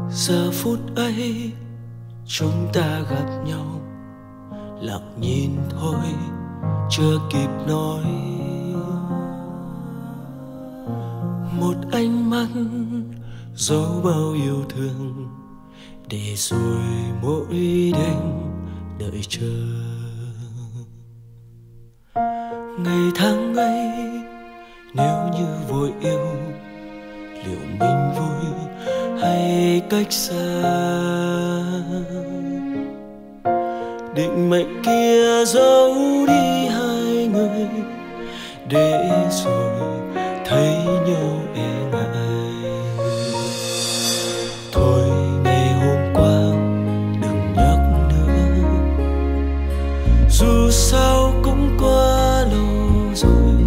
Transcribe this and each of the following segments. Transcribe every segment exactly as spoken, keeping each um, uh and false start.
Giờ phút ấy chúng ta gặp nhau, lặng nhìn thôi chưa kịp nói. Một ánh mắt dấu bao yêu thương, để rồi mỗi đêm đợi chờ. Ngày tháng ấy nếu như vội yêu, liệu mình vui hay cách xa? Định mệnh kia giấu đi hai người, để rồi thấy nhau e ngại. Thôi ngày hôm qua đừng nhắc nữa, dù sao cũng quá lâu rồi.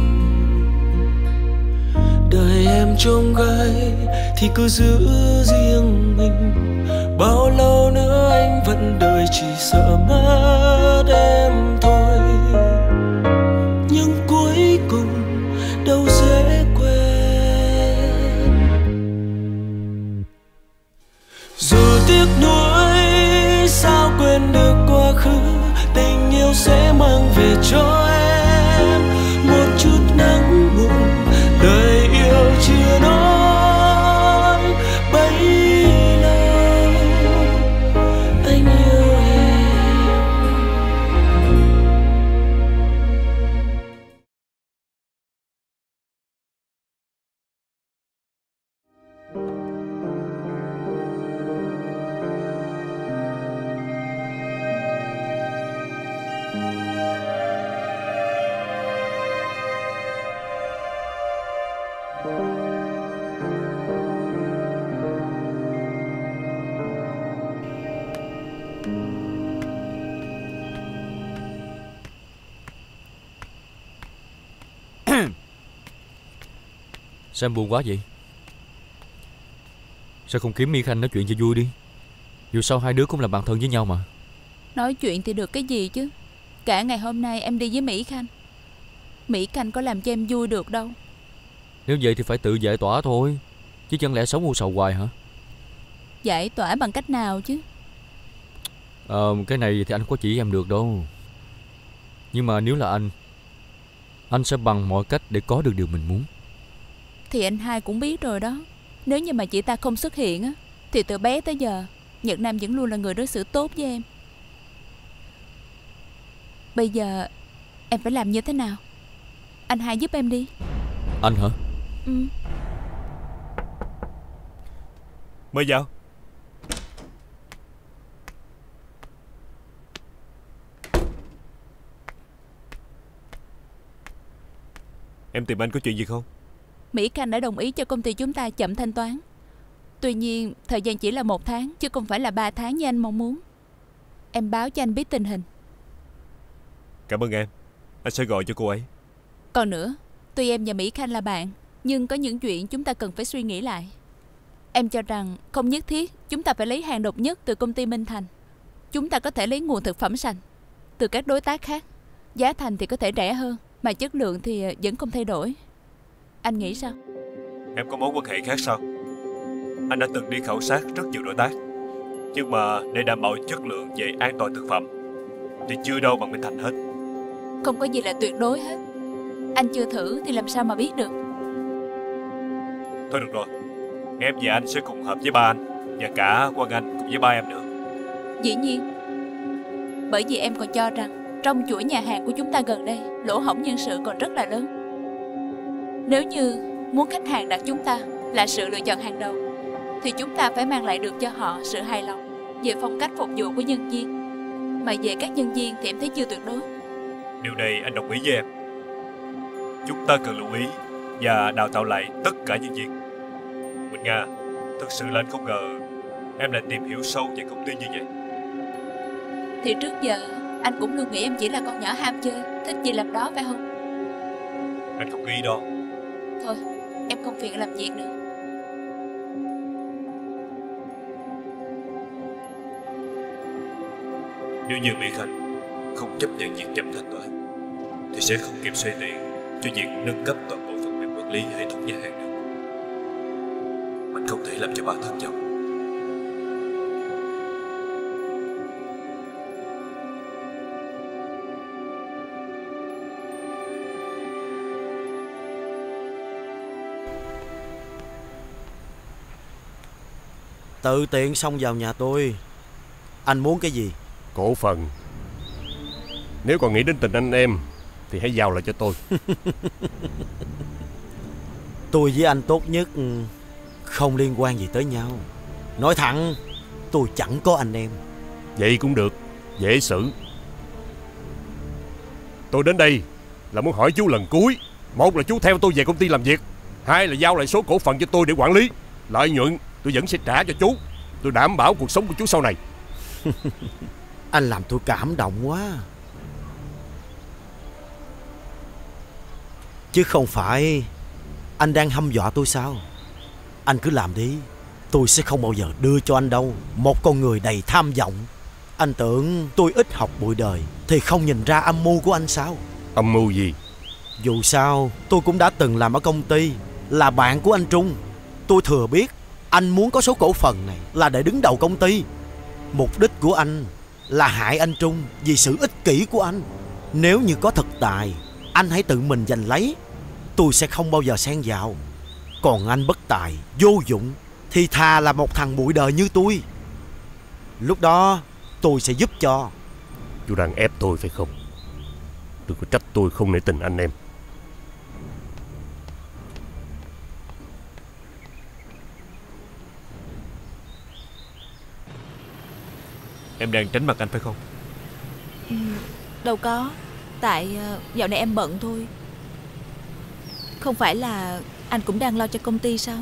Đời em trông gái thì cứ giữ riêng mình, bao lâu nữa anh vẫn đợi, chỉ sợ mất em thôi. Nhưng cuối cùng đâu dễ quên. Dù tiếc nuối sao quên được quá khứ, tình yêu sẽ mang về cho em một chút nắng mùng. Lời yêu chưa nói bấy lâu, anh yêu em. Sao em buồn quá vậy? Sao không kiếm Mi Khanh nói chuyện cho vui đi? Dù sao hai đứa cũng là bạn thân với nhau mà. Nói chuyện thì được cái gì chứ? Cả ngày hôm nay em đi với Mỹ Khanh, Mỹ Khanh có làm cho em vui được đâu. Nếu vậy thì phải tự giải tỏa thôi, chứ chẳng lẽ sống u sầu hoài hả? Giải tỏa bằng cách nào chứ? Ờ, cái này thì anh có chỉ em được đâu. Nhưng mà nếu là anh, anh sẽ bằng mọi cách để có được điều mình muốn. Thì anh hai cũng biết rồi đó. Nếu như mà chị ta không xuất hiện á, thì từ bé tới giờ Nhật Nam vẫn luôn là người đối xử tốt với em. Bây giờ em phải làm như thế nào? Anh hai giúp em đi. Anh hả? Ừ. Mời vào. Em tìm anh có chuyện gì không? Mỹ Khanh đã đồng ý cho công ty chúng ta chậm thanh toán. Tuy nhiên thời gian chỉ là một tháng, chứ không phải là ba tháng như anh mong muốn. Em báo cho anh biết tình hình. Cảm ơn em. Anh sẽ gọi cho cô ấy. Còn nữa, tuy em và Mỹ Khanh là bạn, nhưng có những chuyện chúng ta cần phải suy nghĩ lại. Em cho rằng không nhất thiết chúng ta phải lấy hàng độc nhất từ công ty Minh Thành. Chúng ta có thể lấy nguồn thực phẩm sạch từ các đối tác khác. Giá thành thì có thể rẻ hơn, mà chất lượng thì vẫn không thay đổi. Anh nghĩ sao? Em có mối quan hệ khác sao? Anh đã từng đi khảo sát rất nhiều đối tác, nhưng mà để đảm bảo chất lượng về an toàn thực phẩm thì chưa đâu bằng Minh Thành hết. Không có gì là tuyệt đối hết. Anh chưa thử thì làm sao mà biết được. Thôi được rồi, em và anh sẽ cùng hợp với ba anh, và cả Quang Anh cùng với ba em nữa. Dĩ nhiên. Bởi vì em còn cho rằng trong chuỗi nhà hàng của chúng ta gần đây, lỗ hổng nhân sự còn rất là lớn. Nếu như muốn khách hàng đặt chúng ta là sự lựa chọn hàng đầu, thì chúng ta phải mang lại được cho họ sự hài lòng về phong cách phục vụ của nhân viên. Mà về các nhân viên thì em thấy chưa tuyệt đối. Điều này anh đồng ý với em. Chúng ta cần lưu ý và đào tạo lại tất cả nhân viên. Quỳnh Nga, thật sự là anh không ngờ em lại tìm hiểu sâu về công ty như vậy. Thì trước giờ anh cũng luôn nghĩ em chỉ là con nhỏ ham chơi, thích gì làm đó phải không? Anh không nghĩ đó. Thôi, em không phiền làm việc nữa. Nếu như Mỹ Khanh không chấp nhận việc chậm thanh toán thì sẽ không kịp xoay tiền cho việc nâng cấp toàn bộ phần mềm quản lý hệ thống nhà hàng được. Mình không thể làm cho ba thất vọng Tự tiện xông vào nhà tôi. Anh muốn cái gì? Cổ phần. Nếu còn nghĩ đến tình anh em thì hãy giao lại cho tôi. Tôi với anh tốt nhất không liên quan gì tới nhau. Nói thẳng, tôi chẳng có anh em. Vậy cũng được, dễ xử. Tôi đến đây là muốn hỏi chú lần cuối. Một là chú theo tôi về công ty làm việc, hai là giao lại số cổ phần cho tôi để quản lý. Lợi nhuận tôi vẫn sẽ trả cho chú. Tôi đảm bảo cuộc sống của chú sau này. Anh làm tôi cảm động quá. Chứ không phải anh đang hăm dọa tôi sao? Anh cứ làm đi, tôi sẽ không bao giờ đưa cho anh đâu. Một con người đầy tham vọng. Anh tưởng tôi ít học bụi đời thì không nhìn ra âm mưu của anh sao? Âm mưu gì? Dù sao tôi cũng đã từng làm ở công ty, là bạn của anh Trung. Tôi thừa biết anh muốn có số cổ phần này là để đứng đầu công ty. Mục đích của anh là hại anh Trung vì sự ích kỷ của anh. Nếu như có thực tài, anh hãy tự mình giành lấy, tôi sẽ không bao giờ xen vào. Còn anh bất tài, vô dụng thì thà là một thằng bụi đời như tôi. Lúc đó tôi sẽ giúp cho. Chú đang ép tôi phải không? Đừng có trách tôi không nể tình anh em. Em đang tránh mặt anh phải không? Ừ, đâu có. Tại dạo này em bận thôi. Không phải là anh cũng đang lo cho công ty sao?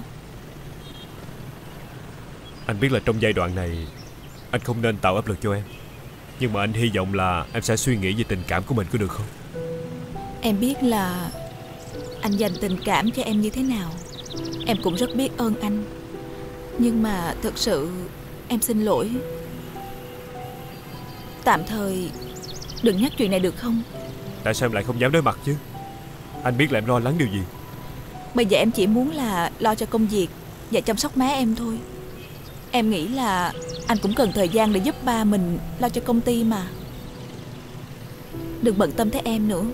Anh biết là trong giai đoạn này anh không nên tạo áp lực cho em, nhưng mà anh hy vọng là em sẽ suy nghĩ về tình cảm của mình, có được không? Em biết là anh dành tình cảm cho em như thế nào. Em cũng rất biết ơn anh. Nhưng mà thật sự em xin lỗi. Tạm thời đừng nhắc chuyện này được không? Tại sao em lại không dám đối mặt chứ? Anh biết là em lo lắng điều gì. Bây giờ em chỉ muốn là lo cho công việc và chăm sóc má em thôi. Em nghĩ là anh cũng cần thời gian để giúp ba mình lo cho công ty mà. Đừng bận tâm tới em nữa.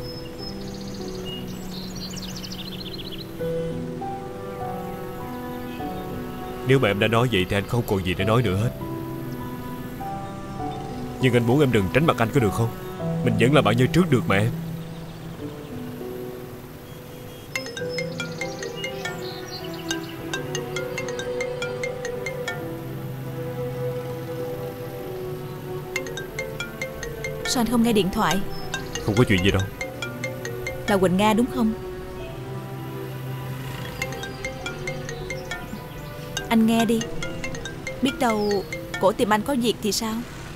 Nếu mà em đã nói vậy thì anh không còn gì để nói nữa hết. Nhưng anh muốn em đừng tránh mặt anh, có được không? Mình vẫn là bạn như trước được mà em. Sao anh không nghe điện thoại? Không có chuyện gì đâu. Là Quỳnh Nga đúng không? Anh nghe đi. Biết đâu cổ tìm anh có việc thì sao?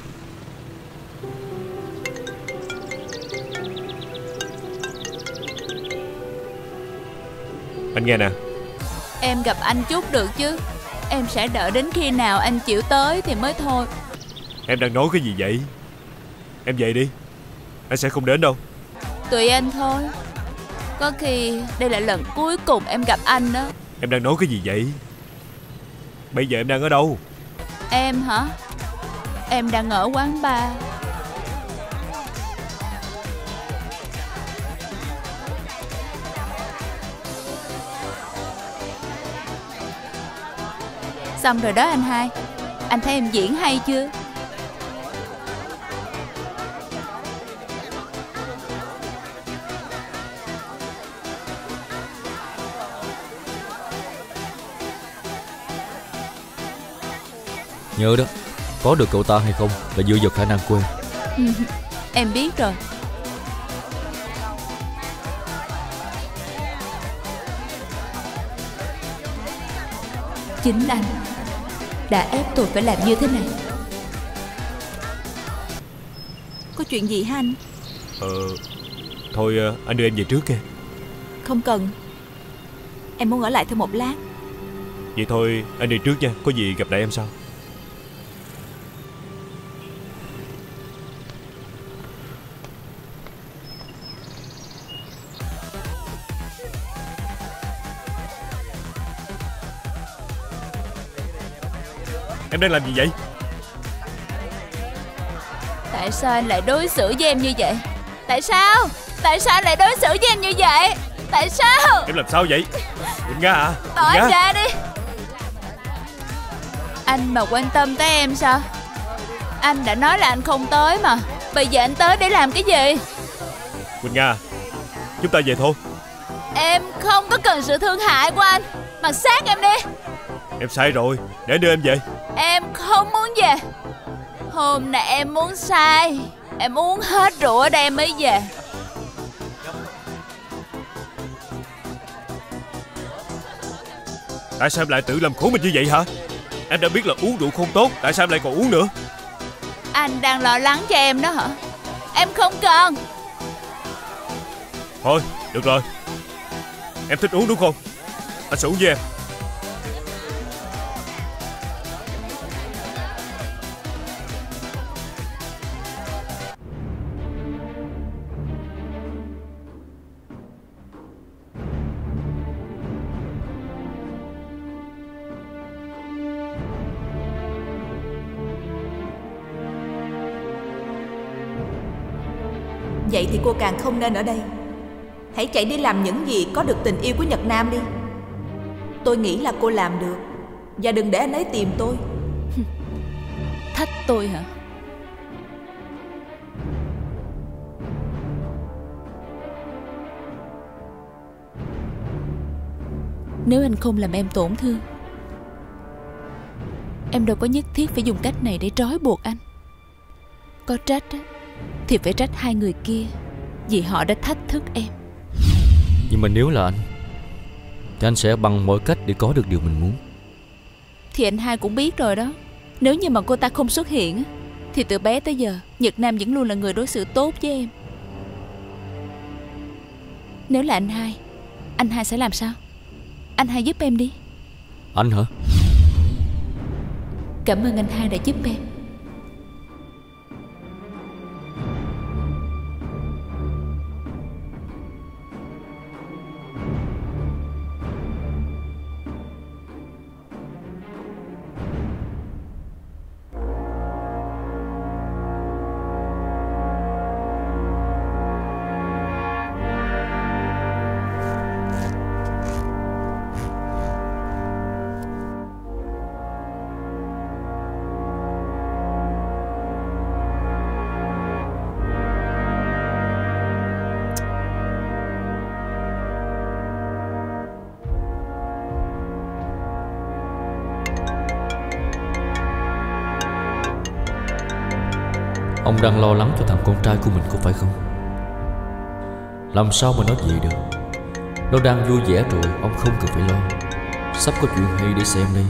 Anh nghe nè. Em gặp anh chút được chứ. Em sẽ đợi đến khi nào anh chịu tới thì mới thôi. Em đang nói cái gì vậy? Em về đi, anh sẽ không đến đâu. Tùy anh thôi. Có khi đây là lần cuối cùng em gặp anh đó. Em đang nói cái gì vậy? Bây giờ em đang ở đâu? Em hả? Em đang ở quán bar. Xong rồi đó anh hai. Anh thấy em diễn hay chưa? Nhớ đó, có được cậu ta hay không là dựa vào khả năng của em. Em biết rồi. Chính anh đã ép tôi phải làm như thế này. Có chuyện gì hả anh? Ờ Thôi anh đưa em về trước kìa. Không cần. Em muốn ở lại thêm một lát. Vậy thôi anh đi trước nha. Có gì gặp lại em sau. Em đang làm gì vậy? Tại sao anh lại đối xử với em như vậy? Tại sao? Tại sao anh lại đối xử với em như vậy? Tại sao? Em làm sao vậy? Quỳnh Nga à? Bỏ em ra đi. Anh mà quan tâm tới em sao? Anh đã nói là anh không tới mà. Bây giờ anh tới để làm cái gì? Quỳnh Nga, chúng ta về thôi. Em không có cần sự thương hại của anh. Mặc xác em đi. Em sai rồi, để đưa em về. Em không muốn về. Hôm nay em muốn say. Em uống hết rượu ở đây mới về. Tại sao em lại tự làm khổ mình như vậy hả? Em đã biết là uống rượu không tốt, tại sao em lại còn uống nữa? Anh đang lo lắng cho em đó hả? Em không cần. Thôi, được rồi. Em thích uống đúng không? Anh sẽ uống với em. Vậy thì cô càng không nên ở đây. Hãy chạy đi làm những gì có được tình yêu của Nhật Nam đi. Tôi nghĩ là cô làm được. Và đừng để anh ấy tìm tôi. Thách tôi hả? Nếu anh không làm em tổn thương, em đâu có nhất thiết phải dùng cách này để trói buộc anh. Có trách á thì phải trách hai người kia, vì họ đã thách thức em. Nhưng mà nếu là anh thì anh sẽ bằng mọi cách để có được điều mình muốn. Thì anh hai cũng biết rồi đó. Nếu như mà cô ta không xuất hiện thì từ bé tới giờ Nhật Nam vẫn luôn là người đối xử tốt với em. Nếu là anh hai, anh hai sẽ làm sao? Anh hai giúp em đi. Anh hả? Cảm ơn anh hai đã giúp em. Ông đang lo lắng cho thằng con trai của mình có phải không? Làm sao mà nói vậy được? Nó đang vui vẻ rồi, ông không cần phải lo. Sắp có chuyện hay để xem đây.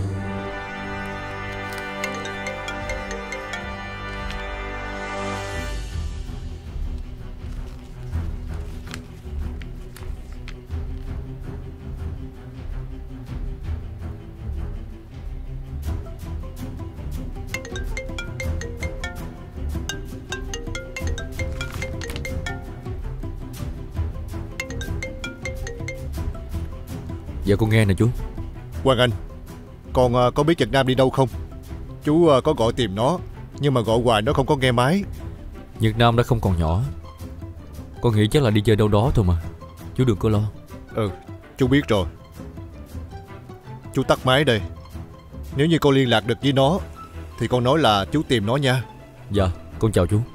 Dạ con nghe nè chú. Quang Anh, con uh, có biết Nhật Nam đi đâu không? Chú uh, có gọi tìm nó, nhưng mà gọi hoài nó không có nghe máy. Nhật Nam đã không còn nhỏ. Con nghĩ chắc là đi chơi đâu đó thôi mà. Chú đừng có lo. Ừ, chú biết rồi. Chú tắt máy đây. Nếu như con liên lạc được với nó thì con nói là chú tìm nó nha. Dạ, con chào chú.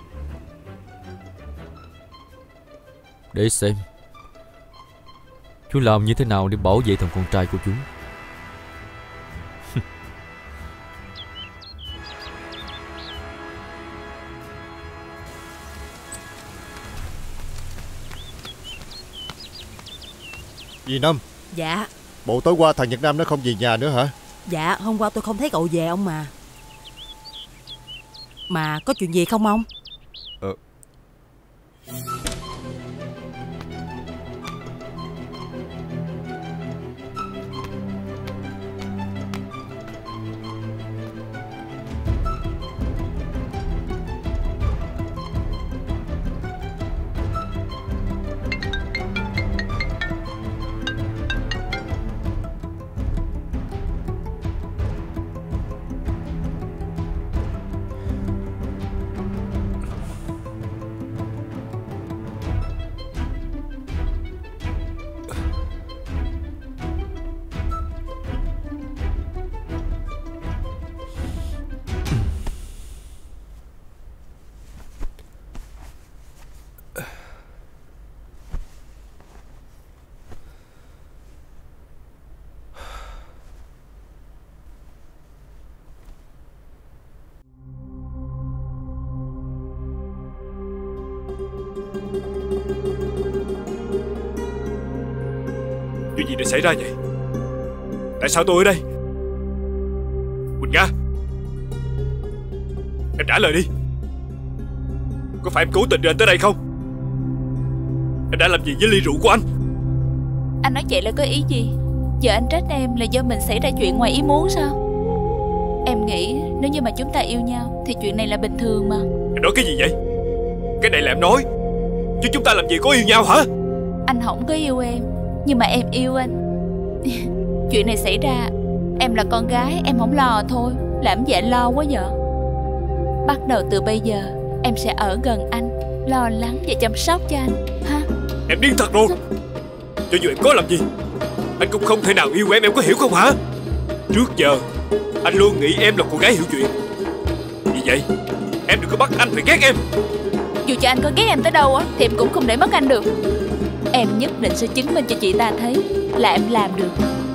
Để xem chú làm như thế nào để bảo vệ thằng con trai của chú. Dì Năm. Dạ. Bộ tối qua thằng Nhật Nam nó không về nhà nữa hả? Dạ, hôm qua tôi không thấy cậu về ông mà. Mà có chuyện gì không ông? Ờ này xảy ra vậy? Tại sao tôi ở đây? Quỳnh Nga, em trả lời đi. Có phải em cố tình đưa anh tới đây không? Em đã làm gì với ly rượu của anh? Anh nói vậy là có ý gì? Giờ anh trách em là do mình xảy ra chuyện ngoài ý muốn sao? Em nghĩ nếu như mà chúng ta yêu nhau thì chuyện này là bình thường mà. Em nói cái gì vậy? Cái này là em nói, chứ chúng ta làm gì có yêu nhau hả? Anh không có yêu em, nhưng mà em yêu anh. Chuyện này xảy ra, em là con gái, em không lo thôi. Làm gì anh lo quá vậy? Bắt đầu từ bây giờ em sẽ ở gần anh, lo lắng và chăm sóc cho anh, ha? Em điên thật rồi. Cho dù em có làm gì, anh cũng không thể nào yêu em, em có hiểu không hả? Trước giờ anh luôn nghĩ em là cô gái hiểu chuyện. Vì vậy em đừng có bắt anh phải ghét em. Dù cho anh có ghét em tới đâu á thì em cũng không để mất anh được. Em nhất định sẽ chứng minh cho chị ta thấy là em làm được.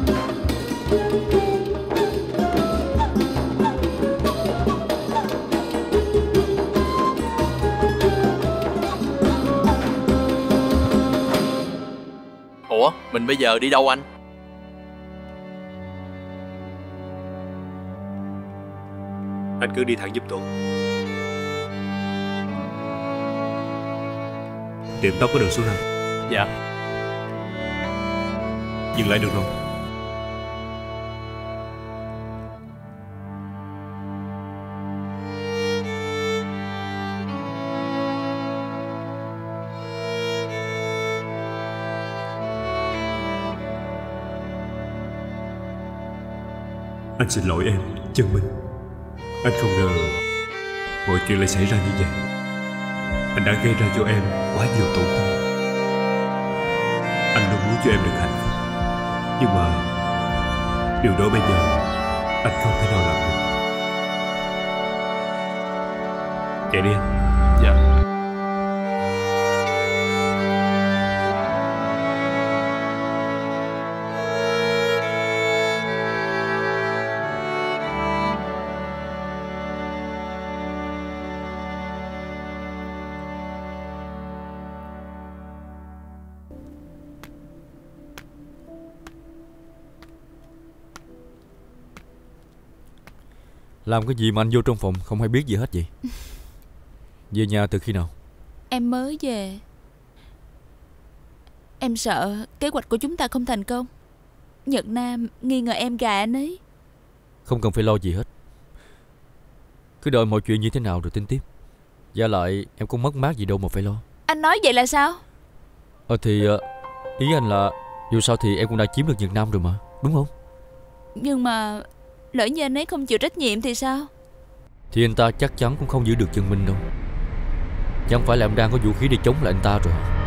Ủa, mình bây giờ đi đâu anh? Anh cứ đi thẳng giúp tôi. Tiệm tóc có đường số năm. Dạ. Dừng lại được rồi. Anh xin lỗi em, Chân Minh. Anh không ngờ mọi chuyện lại xảy ra như vậy. Anh đã gây ra cho em quá nhiều tổn thương. Anh luôn muốn cho em được hạnh phúc, nhưng mà điều đó bây giờ anh không thể nào làm được. Chạy đi anh. Dạ. Làm cái gì mà anh vô trong phòng không hay biết gì hết vậy? Về nhà từ khi nào? Em mới về. Em sợ kế hoạch của chúng ta không thành công. Nhật Nam nghi ngờ em gà anh ấy. Không cần phải lo gì hết. Cứ đợi mọi chuyện như thế nào rồi tính tiếp. Và lại em cũng mất mát gì đâu mà phải lo. Anh nói vậy là sao? Ờ thì ý anh là dù sao thì em cũng đã chiếm được Nhật Nam rồi mà, đúng không? Nhưng mà lỡ như anh ấy không chịu trách nhiệm thì sao? Thì anh ta chắc chắn cũng không giữ được Chân Minh đâu. Chẳng phải là em đang có vũ khí để chống lại anh ta rồi hả?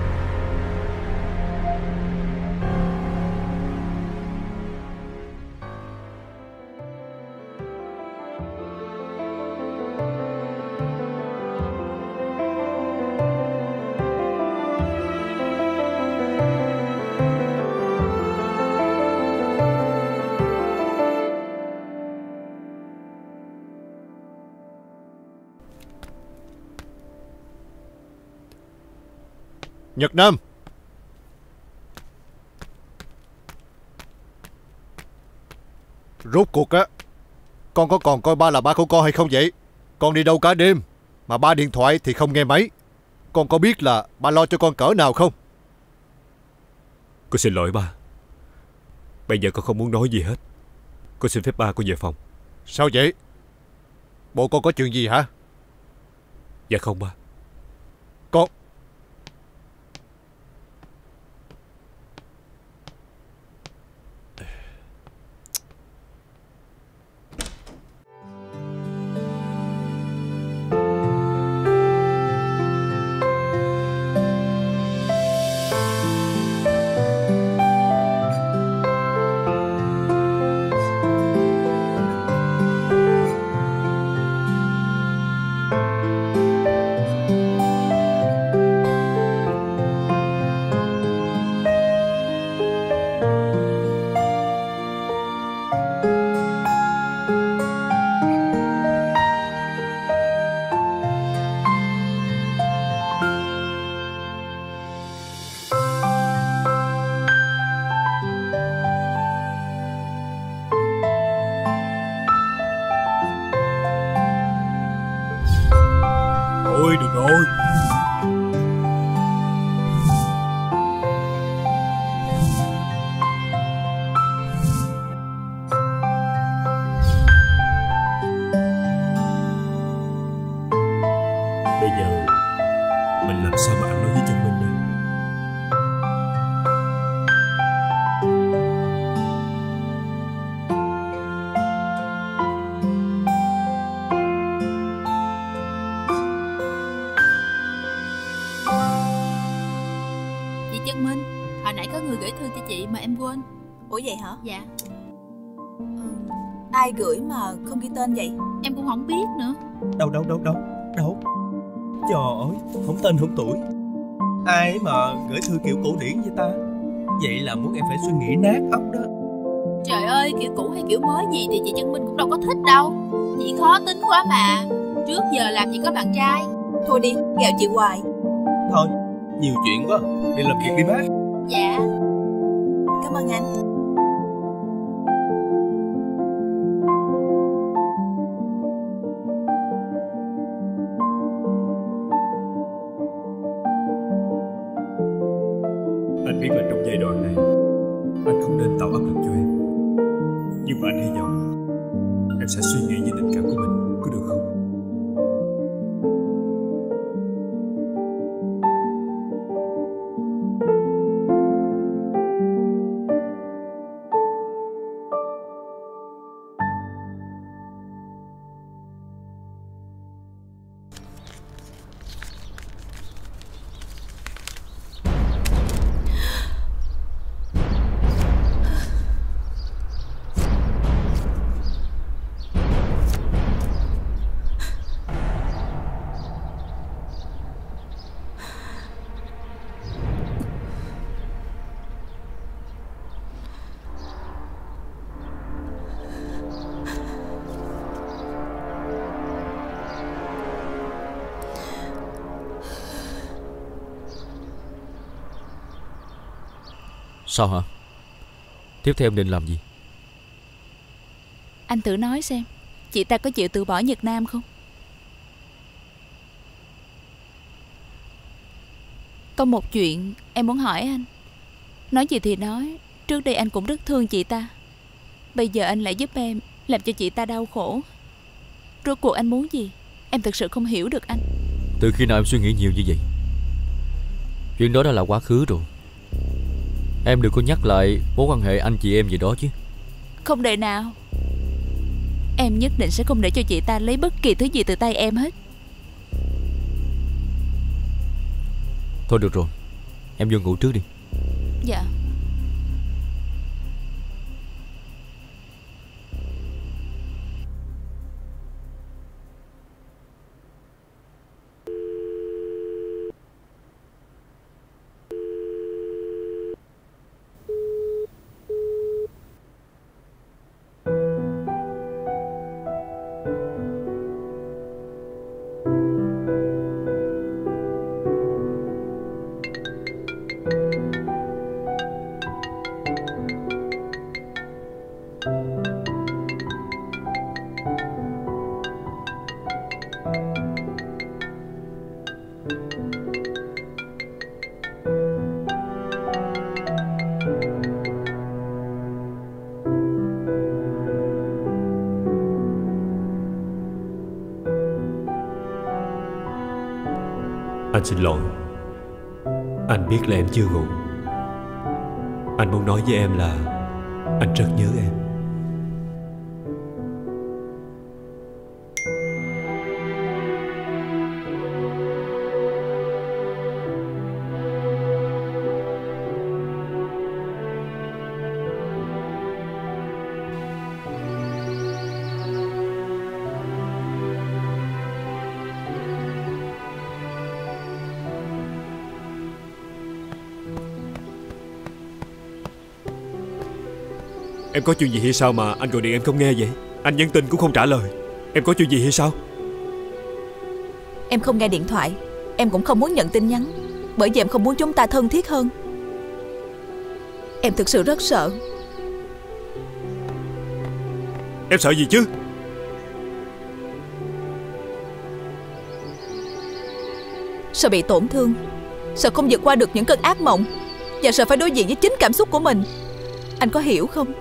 Nhật Nam, rốt cuộc á, con có còn coi ba là ba của con hay không vậy? Con đi đâu cả đêm mà ba điện thoại thì không nghe máy. Con có biết là ba lo cho con cỡ nào không? Con xin lỗi ba. Bây giờ con không muốn nói gì hết. Con xin phép ba con về phòng. Sao vậy? Bộ con có chuyện gì hả? Dạ không ba. Con... được rồi. Bây giờ mình làm sao mà ăn nói với Chân Minh đây? Chị Chân Minh, hồi nãy có người gửi thư cho chị mà em quên. Ủa vậy hả? Dạ. Ừ. Ai gửi mà không ghi tên vậy? Em cũng không biết nữa. Đâu đâu đâu đâu đâu. Trời ơi, không tên không tuổi. Ai mà gửi thư kiểu cổ điển vậy ta? Vậy là muốn em phải suy nghĩ nát óc đó. Trời ơi, kiểu cũ hay kiểu mới gì thì chị Chân Minh cũng đâu có thích đâu. Chị khó tính quá mà. Trước giờ làm gì có bạn trai. Thôi đi, ghẹo chị hoài. Thôi, nhiều chuyện quá, đi làm việc đi má. Dạ. Cảm ơn anh. Anh biết là trong giai đoạn này anh không nên tạo áp lực cho em, nhưng mà anh hy vọng em sẽ suy nghĩ về tình cảm của mình, có được không? Sao hả? Tiếp theo em định làm gì? Anh thử nói xem, chị ta có chịu từ bỏ Nhật Nam không? Có một chuyện em muốn hỏi anh. Nói gì thì nói, trước đây anh cũng rất thương chị ta. Bây giờ anh lại giúp em, làm cho chị ta đau khổ. Rốt cuộc anh muốn gì? Em thực sự không hiểu được anh. Từ khi nào em suy nghĩ nhiều như vậy? Chuyện đó đã là quá khứ rồi. Em đừng có nhắc lại mối quan hệ anh chị em gì đó chứ. Không đời nào. Em nhất định sẽ không để cho chị ta lấy bất kỳ thứ gì từ tay em hết. Thôi được rồi, em vô ngủ trước đi. Dạ. Anh xin lỗi. Anh biết là em chưa ngủ. Anh muốn nói với em là anh rất nhớ em. Em có chuyện gì hay sao mà anh gọi điện em không nghe vậy? Anh nhắn tin cũng không trả lời. Em có chuyện gì hay sao? Em không nghe điện thoại, em cũng không muốn nhận tin nhắn, bởi vì em không muốn chúng ta thân thiết hơn. Em thực sự rất sợ. Em sợ gì chứ? Sợ bị tổn thương, sợ không vượt qua được những cơn ác mộng, và sợ phải đối diện với chính cảm xúc của mình. Anh có hiểu không?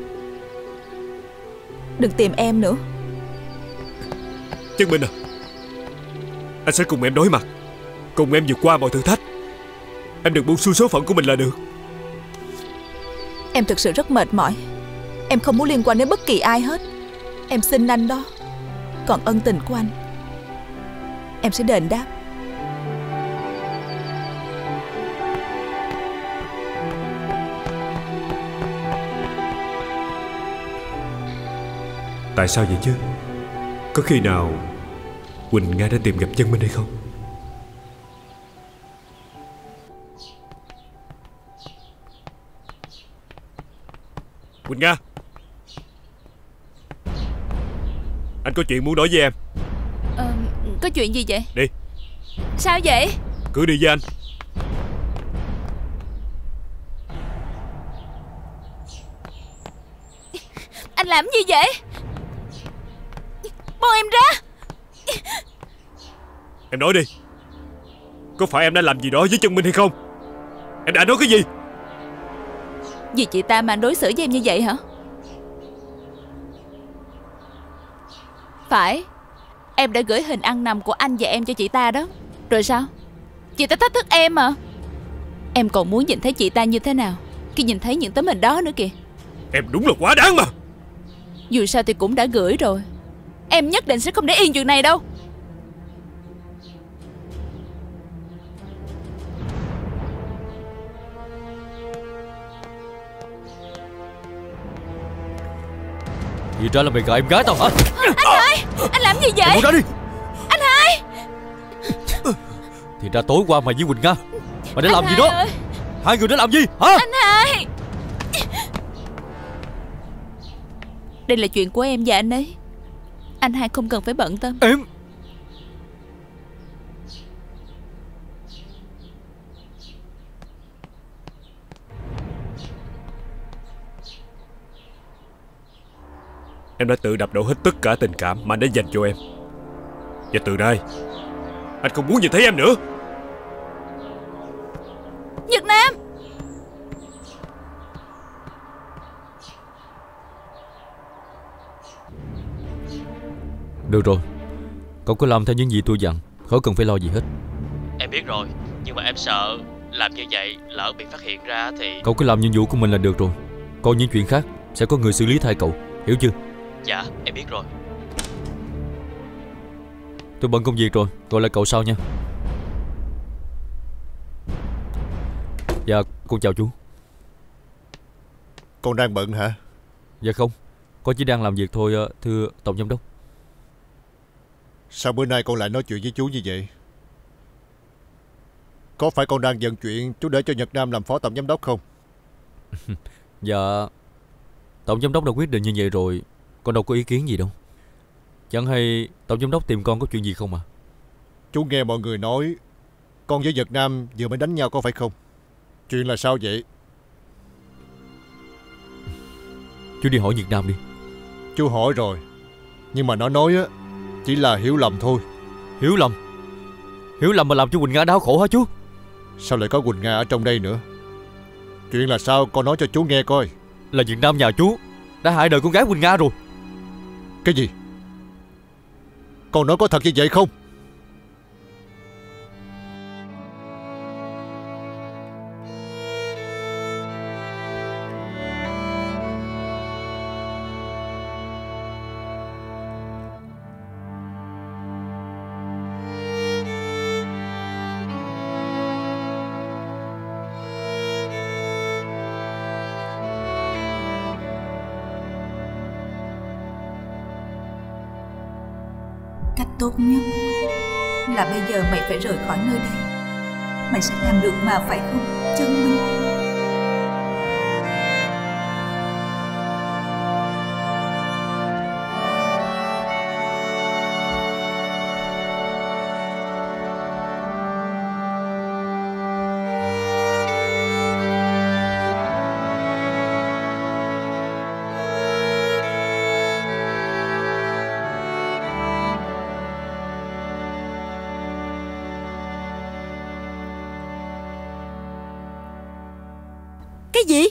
Đừng tìm em nữa. Chân Minh à, anh sẽ cùng em đối mặt, cùng em vượt qua mọi thử thách. Em đừng buông xuôi số phận của mình là được. Em thực sự rất mệt mỏi. Em không muốn liên quan đến bất kỳ ai hết. Em xin anh đó. Còn ân tình của anh, em sẽ đền đáp. Tại sao vậy chứ? Có khi nào Quỳnh Nga đã tìm gặp Chân Minh hay không? Quỳnh Nga, anh có chuyện muốn nói với em. Ờ, có chuyện gì vậy? Đi. Sao vậy? Cứ đi với anh. Anh làm gì vậy? Buông em ra. Em nói đi, có phải em đã làm gì đó với Chân Minh hay không? Em đã nói cái gì? Vì chị ta mà anh đối xử với em như vậy hả? Phải. Em đã gửi hình ăn nằm của anh và em cho chị ta đó. Rồi sao? Chị ta thách thức em mà. Em còn muốn nhìn thấy chị ta như thế nào khi nhìn thấy những tấm hình đó nữa kìa. Em đúng là quá đáng mà. Dù sao thì cũng đã gửi rồi. Em nhất định sẽ không để yên chuyện này đâu. Vì ra là mày gạt em gái tao hả? Anh hai, anh làm gì vậy? Mày ra đi. Anh hai. Thì ra tối qua mày với Quỳnh Nga, mày đã Anh làm gì hai đó ơi. Hai người đã làm gì hả? Anh hai. Đây là chuyện của em và anh ấy. Anh hai không cần phải bận tâm. Em Em đã tự đập đổ hết tất cả tình cảm mà anh đã dành cho em. Và từ nay anh không muốn nhìn thấy em nữa. Nhật Nam. Được rồi, cậu cứ làm theo những gì tôi dặn, khỏi cần phải lo gì hết. Em biết rồi, nhưng mà em sợ làm như vậy lỡ bị phát hiện ra thì... Cậu cứ làm nhiệm vụ của mình là được rồi. Còn những chuyện khác sẽ có người xử lý thay cậu, hiểu chưa? Dạ, em biết rồi. Tôi bận công việc rồi, gọi lại cậu sau nha. Dạ, con chào chú. Con đang bận hả? Dạ không, con chỉ đang làm việc thôi, thưa tổng giám đốc. Sao bữa nay con lại nói chuyện với chú như vậy? Có phải con đang giận chuyện chú để cho Nhật Nam làm phó tổng giám đốc không? Dạ, tổng giám đốc đã quyết định như vậy rồi, con đâu có ý kiến gì đâu. Chẳng hay tổng giám đốc tìm con có chuyện gì không à? Chú nghe mọi người nói con với Nhật Nam vừa mới đánh nhau có phải không? Chuyện là sao vậy? Chú đi hỏi Nhật Nam đi. Chú hỏi rồi, nhưng mà nó nói á chỉ là hiểu lầm thôi. Hiểu lầm? Hiểu lầm mà làm cho Quỳnh Nga đau khổ hả chú? Sao lại có Quỳnh Nga ở trong đây nữa? Chuyện là sao con nói cho chú nghe coi. Là Nhật Nam nhà chú đã hại đời con gái Quỳnh Nga rồi. Cái gì? Con nói có thật như vậy không? Cách tốt nhất là bây giờ mày phải rời khỏi nơi đây. Mày sẽ làm được mà, phải không, Chân Minh? cái gì?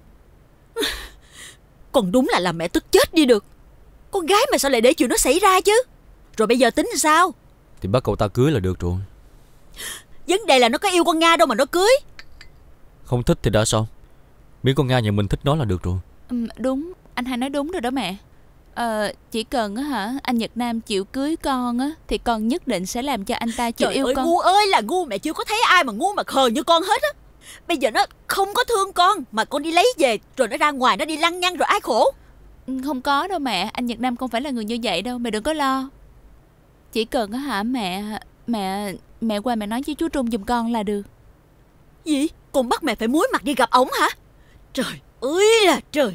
Con đúng là làm mẹ tức chết đi được. Con gái mà sao lại để chuyện nó xảy ra chứ? Rồi bây giờ tính sao? Thì bắt cậu ta cưới là được rồi. Vấn đề là nó có yêu con Nga đâu mà nó cưới. Không thích thì đã sao? Miễn con Nga nhà mình thích nó là được rồi. Ừ, đúng, anh hai nói đúng rồi đó mẹ. Ờ, chỉ cần á hả anh Nhật Nam chịu cưới con á thì con nhất định sẽ làm cho anh ta chịu Trời yêu ơi, con. ngu ơi là ngu, mẹ chưa có thấy ai mà ngu mà khờ như con hết á. Bây giờ nó không có thương con mà con đi lấy về rồi nó ra ngoài nó đi lăng nhăng rồi ai khổ. Không có đâu mẹ, anh Nhật Nam không phải là người như vậy đâu, mẹ đừng có lo. Chỉ cần á hả mẹ mẹ mẹ qua mẹ nói với chú Trung giùm con là được. Gì? Con bắt mẹ phải muối mặt đi gặp ổng hả? Trời ơi là trời.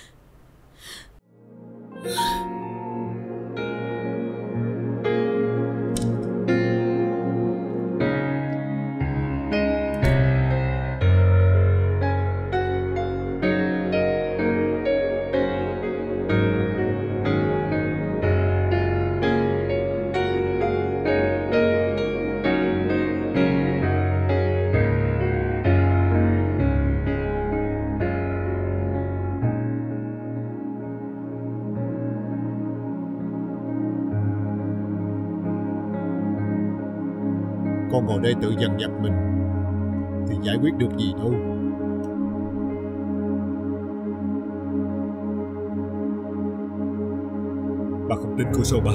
Con ngồi đây tự dằn vặt mình thì giải quyết được gì đâu. Bà không tin cô sao ba?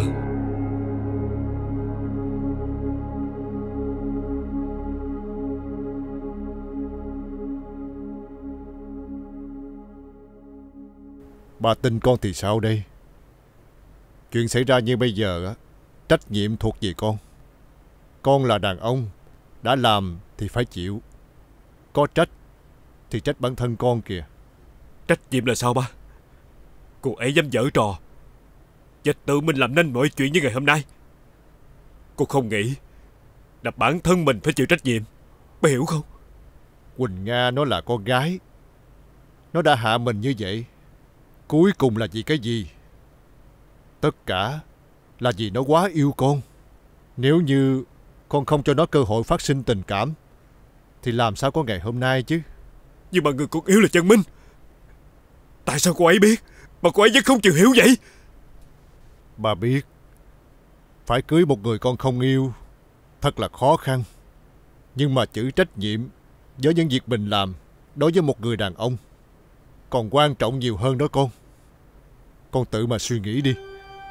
Bà tin con thì sao đây? Chuyện xảy ra như bây giờ á, trách nhiệm thuộc về con. Con là đàn ông, đã làm thì phải chịu. Có trách thì trách bản thân con kìa. Trách nhiệm là sao ba? Cô ấy dám giở trò và tự mình làm nên mọi chuyện như ngày hôm nay. Cô không nghĩ là bản thân mình phải chịu trách nhiệm, bà hiểu không? Quỳnh Nga nó là con gái, nó đã hạ mình như vậy, cuối cùng là vì cái gì? Tất cả là vì nó quá yêu con. Nếu như con không cho nó cơ hội phát sinh tình cảm thì làm sao có ngày hôm nay chứ? Nhưng mà người con yêu là Trần Minh. Tại sao cô ấy biết mà cô ấy vẫn không chịu hiểu vậy? Bà biết, phải cưới một người con không yêu thật là khó khăn. Nhưng mà chữ trách nhiệm với những việc mình làm đối với một người đàn ông còn quan trọng nhiều hơn đó con. Con tự mà suy nghĩ đi.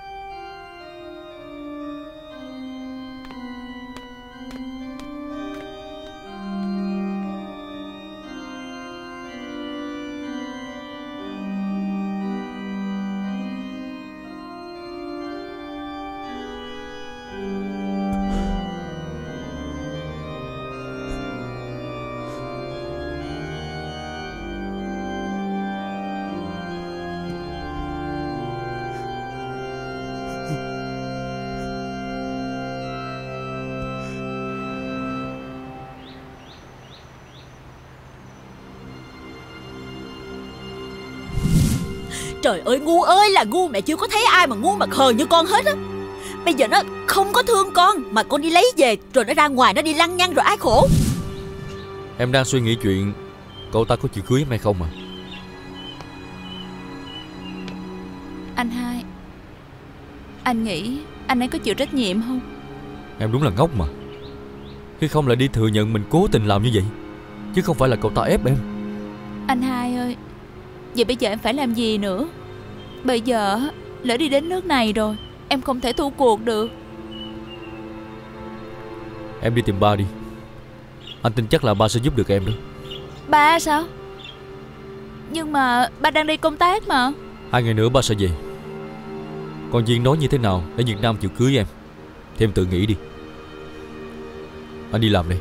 Trời ơi, ngu ơi là ngu, mẹ chưa có thấy ai mà ngu mà khờ như con hết á. Bây giờ nó không có thương con mà con đi lấy về rồi nó ra ngoài nó đi lăng nhăng rồi ai khổ. Em đang suy nghĩ chuyện cậu ta có chịu cưới em hay không à? Anh hai, anh nghĩ anh ấy có chịu trách nhiệm không? Em đúng là ngốc mà. Khi không lại đi thừa nhận mình cố tình làm như vậy, chứ không phải là cậu ta ép em. Anh hai ơi, vậy bây giờ em phải làm gì nữa? Bây giờ lỡ đi đến nước này rồi, em không thể thua cuộc được. Em đi tìm ba đi. Anh tin chắc là ba sẽ giúp được em đó. Ba sao? Nhưng mà ba đang đi công tác mà. Hai ngày nữa ba sẽ về. Còn Duyên nói như thế nào để Việt Nam chịu cưới em thì em tự nghĩ đi. Anh đi làm đây.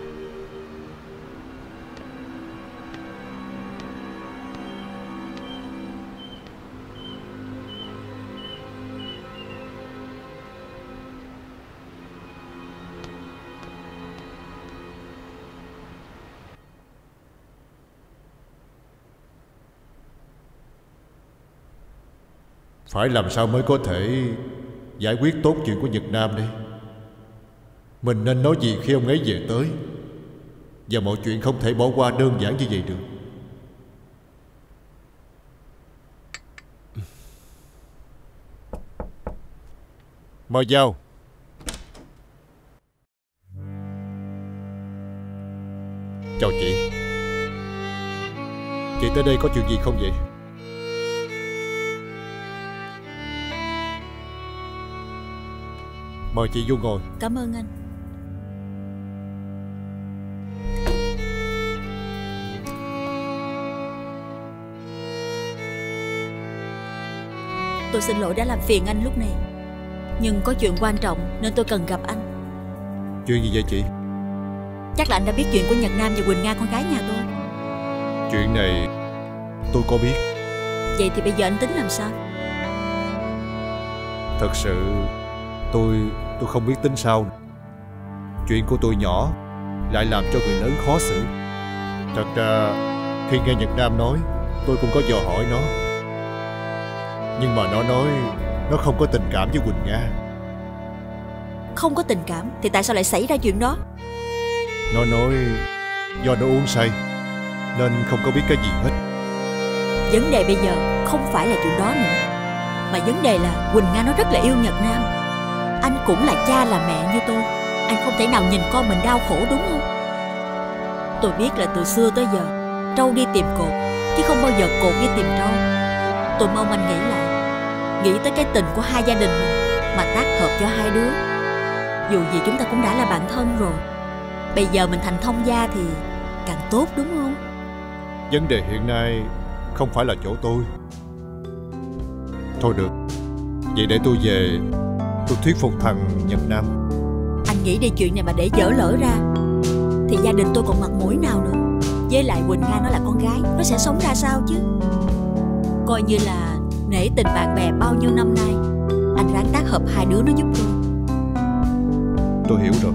Phải làm sao mới có thể giải quyết tốt chuyện của Nhật Nam đây? Mình nên nói gì khi ông ấy về tới? Và mọi chuyện không thể bỏ qua đơn giản như vậy được. Mời vào. Chào chị. Chị tới đây có chuyện gì không vậy? Mời chị vô ngồi. Cảm ơn anh. Tôi xin lỗi đã làm phiền anh lúc này, nhưng có chuyện quan trọng nên tôi cần gặp anh. Chuyện gì vậy chị? Chắc là anh đã biết chuyện của Nhật Nam và Quỳnh Nga, con gái nhà tôi. Chuyện này tôi có biết. Vậy thì bây giờ anh tính làm sao? Thật sự tôi tôi không biết tính sao. Chuyện của tôi nhỏ lại làm cho người lớn khó xử. Thật ra khi nghe Nhật Nam nói, tôi cũng có dò hỏi nó, nhưng mà nó nói nó không có tình cảm với Quỳnh Nga. Không có tình cảm thì tại sao lại xảy ra chuyện đó? Nó nói do nó uống say nên không có biết cái gì hết. Vấn đề bây giờ không phải là chuyện đó nữa, mà vấn đề là Quỳnh Nga nó rất là yêu Nhật Nam. Anh cũng là cha là mẹ như tôi, anh không thể nào nhìn con mình đau khổ, đúng không? Tôi biết là từ xưa tới giờ trâu đi tìm cột, chứ không bao giờ cột đi tìm trâu. Tôi mong anh nghĩ lại, nghĩ tới cái tình của hai gia đình mình mà tác hợp cho hai đứa. Dù gì chúng ta cũng đã là bạn thân rồi, bây giờ mình thành thông gia thì càng tốt, đúng không? Vấn đề hiện nay không phải là chỗ tôi. Thôi được, vậy để tôi về tôi thuyết phục thằng Nhật Nam. Anh nghĩ đi, chuyện này mà để dở lỡ ra thì gia đình tôi còn mặt mũi nào nữa. Với lại Quỳnh Nga nó là con gái, nó sẽ sống ra sao chứ? Coi như là nể tình bạn bè bao nhiêu năm nay, anh ráng tác hợp hai đứa nó giúp tôi. Tôi hiểu rồi.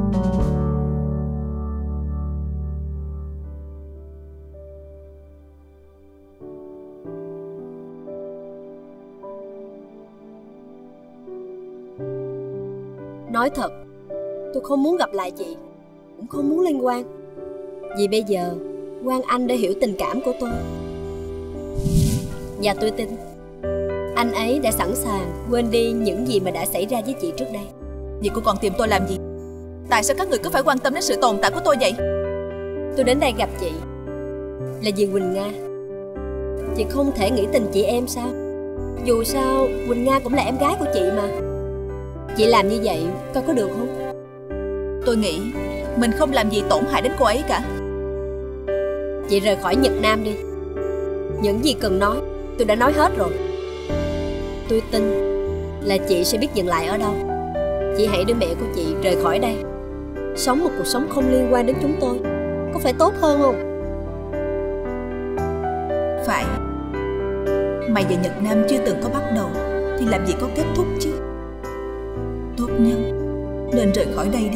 Nói thật, tôi không muốn gặp lại chị, cũng không muốn liên quan. Vì bây giờ Quang Anh đã hiểu tình cảm của tôi, và tôi tin anh ấy đã sẵn sàng quên đi những gì mà đã xảy ra với chị trước đây. Vậy cô còn tìm tôi làm gì? Tại sao các người cứ phải quan tâm đến sự tồn tại của tôi vậy? Tôi đến đây gặp chị là vì Quỳnh Nga. Chị không thể nghĩ tình chị em sao? Dù sao Quỳnh Nga cũng là em gái của chị mà. Chị làm như vậy coi có được không? Tôi nghĩ mình không làm gì tổn hại đến cô ấy cả. Chị rời khỏi Nhật Nam đi. Những gì cần nói tôi đã nói hết rồi. Tôi tin là chị sẽ biết dừng lại ở đâu. Chị hãy đưa mẹ của chị rời khỏi đây, sống một cuộc sống không liên quan đến chúng tôi, có phải tốt hơn không? Phải. Mày và Nhật Nam chưa từng có bắt đầu thì làm gì có kết thúc chứ. Tốt nhất nên rời khỏi đây đi.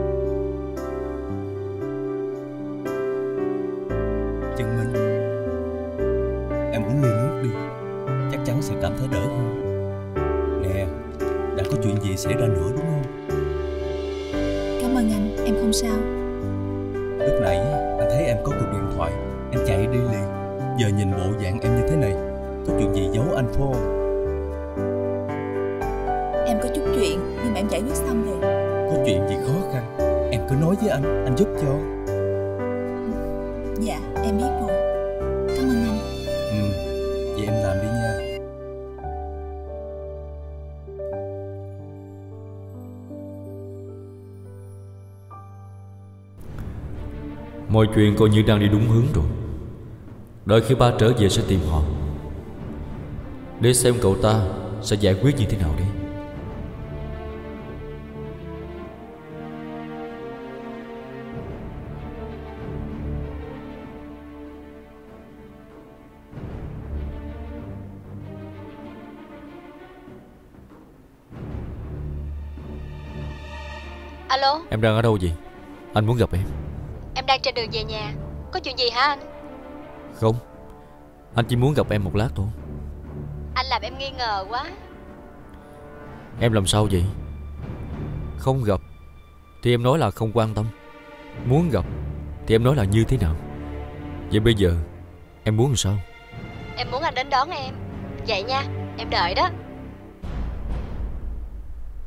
Chân Minh, em uống ly nước đi, chắc chắn sẽ cảm thấy đỡ hơn. Nè, đã có chuyện gì xảy ra nữa đúng không? Cảm ơn anh, em không sao. Lúc nãy anh thấy em có cuộc điện thoại, em chạy đi liền. Giờ nhìn bộ dạng em như thế này, có chuyện gì giấu anh phải không? Em có chút chuyện nhưng mà em giải quyết xong rồi. Có chuyện gì khó khăn em cứ nói với anh, anh giúp cho. Dạ em biết rồi. Cảm ơn anh. Ừ, vậy em làm đi nha. Mọi chuyện coi như đang đi đúng hướng rồi. Đợi khi ba trở về sẽ tìm họ, để xem cậu ta sẽ giải quyết như thế nào đi. Alo. Em đang ở đâu vậy? Anh muốn gặp em. Em đang trên đường về nhà. Có chuyện gì hả anh? Không, anh chỉ muốn gặp em một lát thôi. Anh làm em nghi ngờ quá. Em làm sao vậy? Không gặp thì em nói là không quan tâm, muốn gặp thì em nói là như thế nào? Vậy bây giờ em muốn làm sao? Em muốn anh đến đón em. Vậy nha, em đợi đó.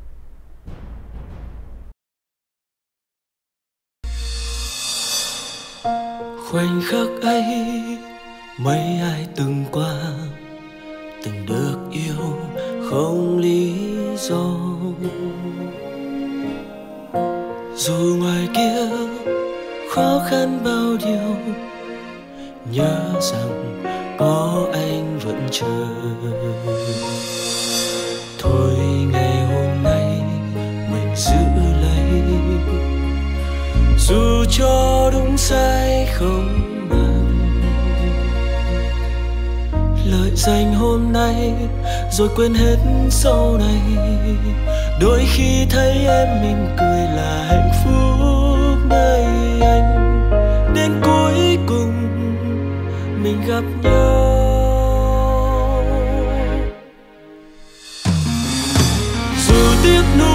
Khoảnh khắc ấy mấy ai từng qua, từng được yêu không lý do. Dù ngoài kia khó khăn bao điều, nhớ rằng có anh vẫn chờ. Thôi ngày hôm nay mình giữ lấy, dù cho đúng sai không bằng. Lời dành hôm nay rồi quên hết sau này. Đôi khi thấy em mỉm cười là hạnh phúc nơi anh. Đến cuối cùng mình gặp nhau. Dù tiếc nuối